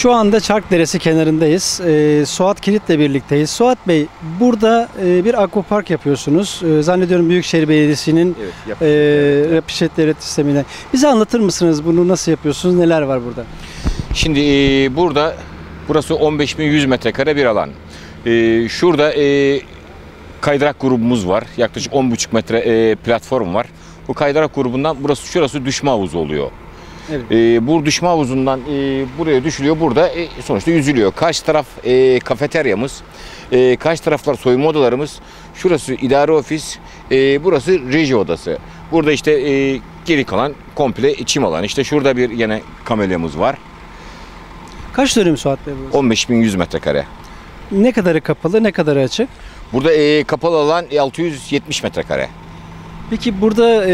Şu anda Çarkderesi kenarındayız. Suat Kilit'le birlikteyiz. Suat Bey, burada bir akvapark yapıyorsunuz. Zannediyorum Büyükşehir Belediyesi'nin Yapı İşlet Devlet Sistemi'ne. Bize anlatır mısınız bunu nasıl yapıyorsunuz? Neler var burada? Şimdi burası 15.100 metrekare bir alan. Şurada kaydırak grubumuz var. Yaklaşık 10,5 metre platform var. Bu kaydırak grubundan şurası düşme havuzu oluyor. Evet. Bu düşme havuzundan buraya düşülüyor. Burada sonuçta yüzülüyor. Karşı taraf kafeteryamız. Karşı taraflar soyunma odalarımız. Şurası idare ofis. Burası reji odası. Burada işte geri kalan komple içim alan. İşte şurada bir yine kamelyamız var. Kaç dönüm Suat Bey burası? 15.100 metrekare. Ne kadarı kapalı, ne kadarı açık? Burada kapalı alan 670 metrekare. Peki burada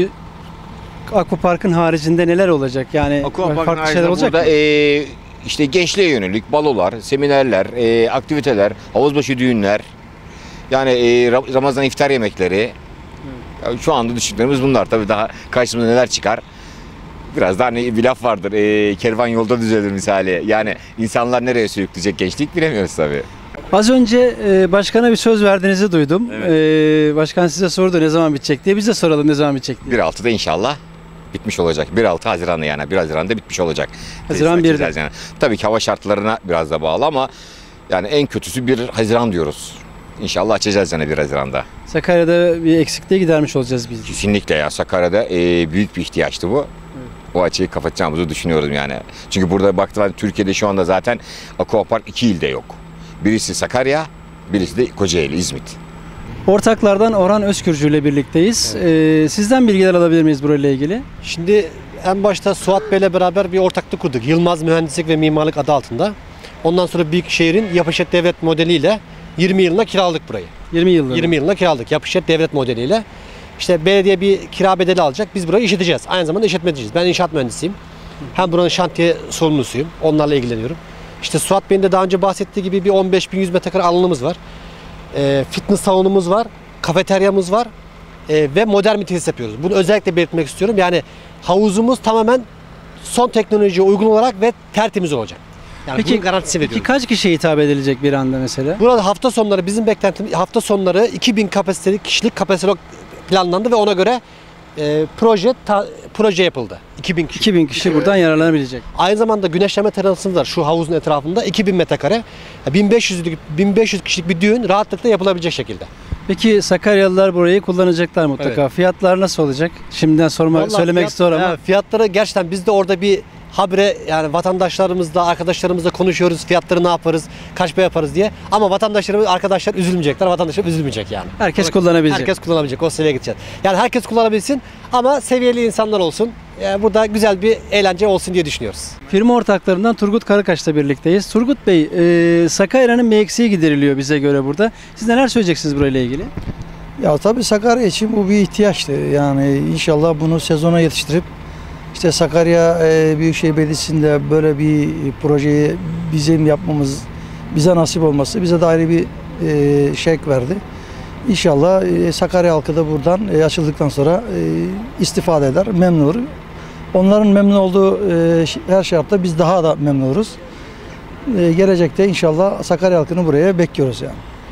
akvaparkın haricinde neler olacak? Yani farklı şeyler olacak burada, mı? İşte gençliğe yönelik balolar, seminerler, aktiviteler, havuzbaşı düğünler, yani Ramazan iftar yemekleri. Yani şu anda düşündüğümüz bunlar. Tabii daha karşımıza neler çıkar? Biraz daha hani bir laf vardır. Kervan yolda düzelir misali. Yani insanlar nereye sürükleyecek gençlik bilemiyoruz tabii. Az önce başkana bir söz verdiğinizi duydum. Evet. Başkan size sordu ne zaman bitecek diye. Biz de soralım ne zaman bitecek diye. 1.6'da inşallah bitmiş olacak. 1.6 Haziran'da yani. 1 Haziran'da bitmiş olacak. Haziran 1'de. Yani. Tabii ki hava şartlarına biraz da bağlı ama yani en kötüsü 1 Haziran diyoruz. İnşallah açacağız yani 1 Haziran'da. Sakarya'da bir eksikliği gidermiş olacağız biz. Kesinlikle ya. Sakarya'da büyük bir ihtiyaçtı bu. Evet. O açıyı kapatacağımızı düşünüyorum yani. Çünkü burada baktığımda Türkiye'de şu anda zaten aquapark 2 ilde yok. Birisi Sakarya, birisi de Kocaeli, İzmit. Ortaklardan Orhan Özkürcü ile birlikteyiz. Evet. Sizden bilgiler alabilir miyiz burayla ilgili? Şimdi en başta Suat Bey ile beraber bir ortaklık kurduk. Yılmaz Mühendislik ve Mimarlık adı altında. Ondan sonra Büyükşehir'in Yapı İşlet Devlet modeliyle 20 yılına kiraladık burayı. 20 yılına? 20 yılına kiraladık Yapı İşlet Devlet modeliyle. İşte belediye bir kira bedeli alacak. Biz burayı işleteceğiz. Aynı zamanda işletmecisiyiz. Ben inşaat mühendisiyim. Hem buranın şantiye sorumlusuyum. Onlarla ilgileniyorum. İşte Suat Bey'in de daha önce bahsettiği gibi bir 15.100 metrekare alanımız var. Fitness salonumuz var. Kafeteryamız var. Ve modern bir tesis yapıyoruz. Bunu özellikle belirtmek istiyorum. Yani havuzumuz tamamen son teknolojiye uygun olarak ve tertemiz olacak. Yani peki, bunun garantisini veriyoruz. Peki kaç kişiye hitap edilecek bir anda mesela? Burada hafta sonları bizim beklentimiz hafta sonları 2000 kapasiteli kişilik kapasite planlandı ve ona göre proje yapıldı. 2000 kişi. 2000 kişi buradan yararlanabilecek. Aynı zamanda güneşleme terasımız var şu havuzun etrafında 2000 metrekare. 1500 kişilik bir düğün rahatlıkla yapılabilecek şekilde. Peki Sakaryalılar burayı kullanacaklar mutlaka. Evet. Fiyatlar nasıl olacak? Şimdiden söylemek zor ama. Fiyatları gerçekten biz de orada bir habire yani vatandaşlarımızla, arkadaşlarımızla konuşuyoruz. Fiyatları ne yaparız, kaç para yaparız diye. Ama arkadaşlar üzülmeyecekler. Vatandaşlar üzülmeyecek yani. Herkes kullanabilecek. Herkes kullanabilecek. O seviyeye gideceğiz. Yani herkes kullanabilsin ama seviyeli insanlar olsun. Yani burada güzel bir eğlence olsun diye düşünüyoruz. Firma ortaklarından Turgut Karakaş'la birlikteyiz. Turgut Bey, Sakarya'nın bir eksiği gideriliyor bize göre burada. Siz neler söyleyeceksiniz burayla ilgili? Ya tabii Sakarya için bu bir ihtiyaçtı. Yani inşallah bunu sezona yetiştirip İşte Sakarya Büyükşehir Belediyesi'nde böyle bir projeyi bizim yapmamız, bize nasip olması bize de ayrı bir şevk verdi. İnşallah Sakarya halkı da buradan açıldıktan sonra istifade eder, memnun olur. Onların memnun olduğu her şartta biz daha da memnun oluruz. Gelecekte inşallah Sakarya halkını buraya bekliyoruz yani.